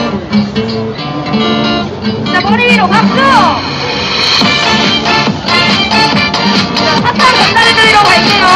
자, 머리 위로 박수! 자, 사탕 전달해드리러 갈게요.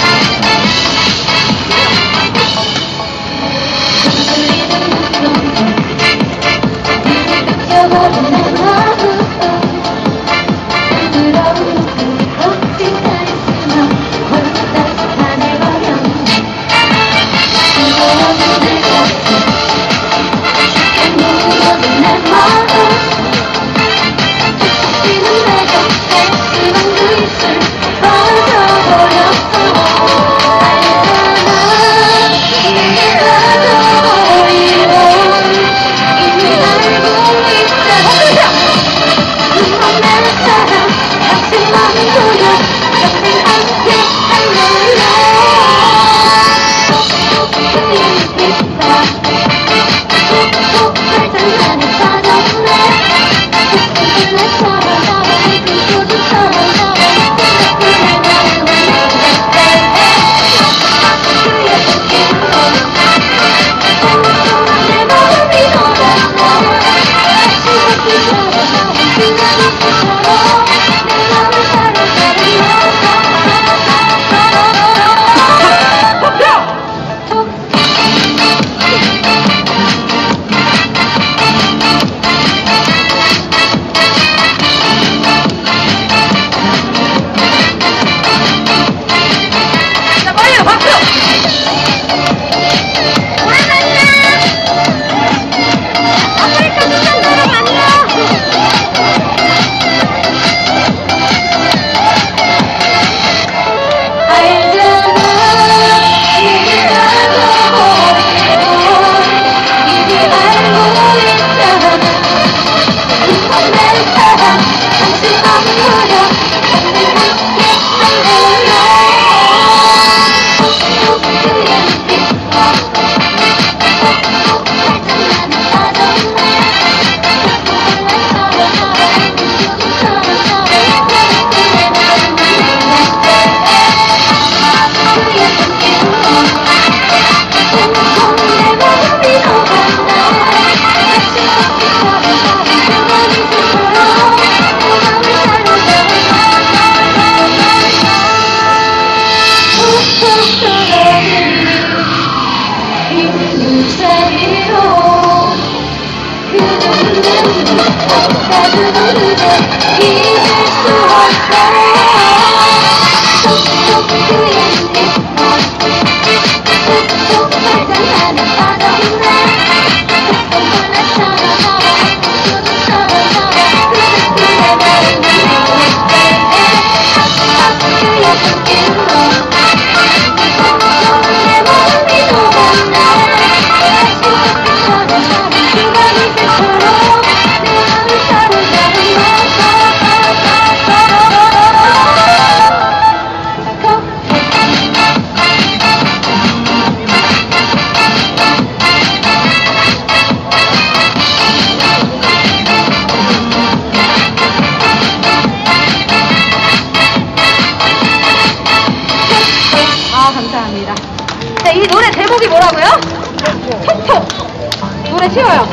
감사합니다. 자, 이 노래 제목이 뭐라고요? 톡톡! 노래 쉬워요.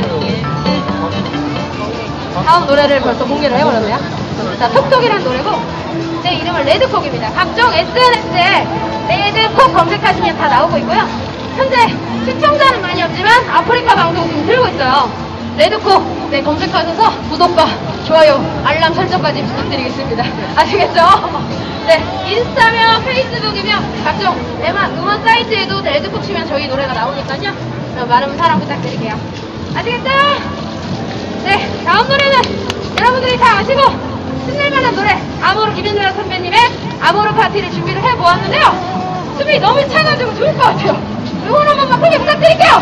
다음 노래를 벌써 공개를 해버렸네요. 자, 톡톡이라는 노래고 제 이름은 레드콕입니다. 각종 SNS에 레드콕 검색하시면 다 나오고 있고요. 현재 시청자는 많이 없지만 아프리카 방송 지금 들고 있어요. 레드콕 검색하셔서 구독과 좋아요, 알람 설정까지 부탁드리겠습니다. 아시겠죠? 네, 인스타며 페이스북이며 각종 음원 사이트에도 레드콕 치면 저희 노래가 나오니까요. 많은 사랑 부탁드릴게요. 아시겠죠? 네, 다음 노래는 여러분들이 다 아시고 신날만한 노래 아모르 김현정 선배님의 아모르 파티를 준비를 해보았는데요. 숨이 너무 차가지고 좋을 것 같아요. 응원 한 번만 크게 부탁드릴게요.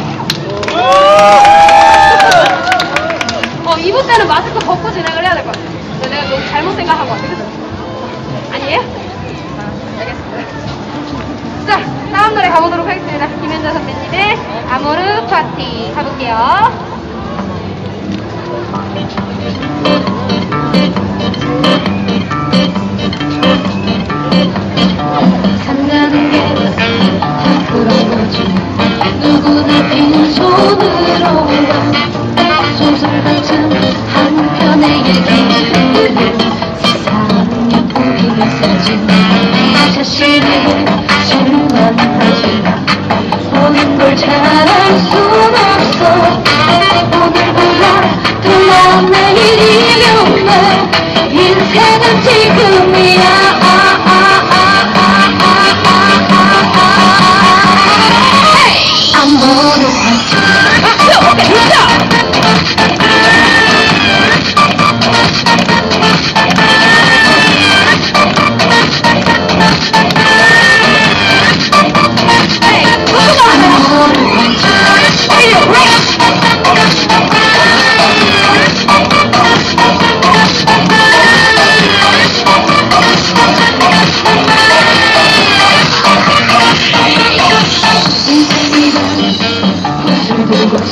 2부 때는 마스크 벗고 진행을 해야 될 것 같아요. 내가 너무 잘못 생각한 것 같아요. 아니에요? 알겠습니다. 자, 다음 노래 가보도록 하겠습니다. 김현정 선배님의 아모르 파티 가볼게요. 산다는 게 다 그런 거지. 누구나 빈손으로 와.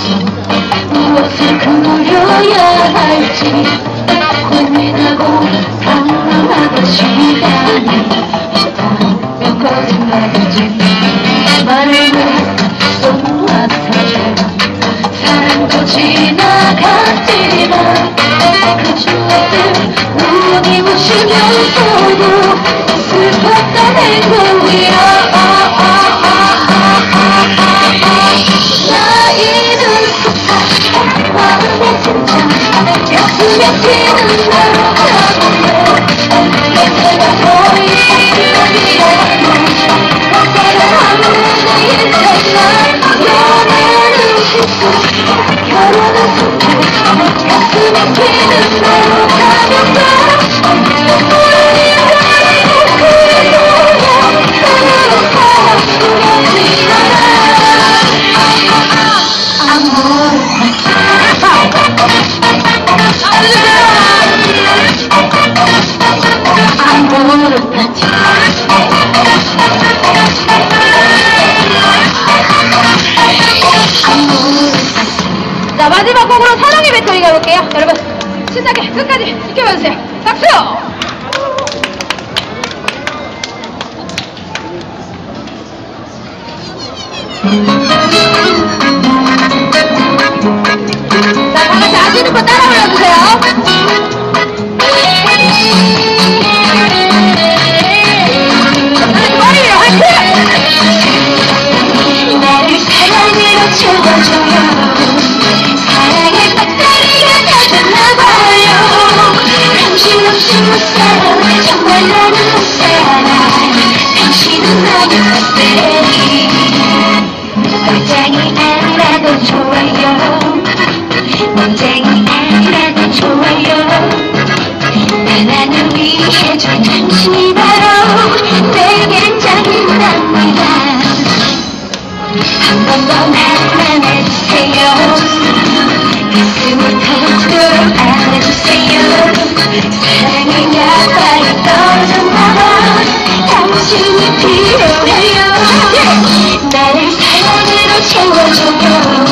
무엇을 그려야 할지 고민하고 상상하던 시간이 지나면 거짓말이지 말을 못 같아져 사랑도 지나갔지만 그 추억들 눈이 부시면서도 슬펐던 행복이야 나이는 쏟아 마음의 심장 가슴에 피는 대로 가는데 내가 더 이상 기다리라고 사랑하는 내 인생만 연애는 기쁨 결혼은 순간 가슴에 피는 대로 가는 데 자, 마지막 곡으로 사랑의 배터리 가볼게요. 여러분, 신나게 끝까지 지켜봐주세요. 박수! 자, 다같이 아시는 분 따라 불러주세요. 머리를 화이팅! 나를 사랑으로 채워줘요 사랑의 배터리가 되었나봐요 당신없이 못 살아 정말 나는 못 살아 당신은 나의 배터리 멀쩡히 알아도 좋아요 멀쩡히 알아도 좋아요 나를 위해 준 당신이 바로 내겐 짱이랍니다 한 번 더 만나주세요 가슴을 터뜨려 안아주세요 사랑의 약발이 떨어졌나봐 당신이 필요해요 나를 사랑으로 채워줘요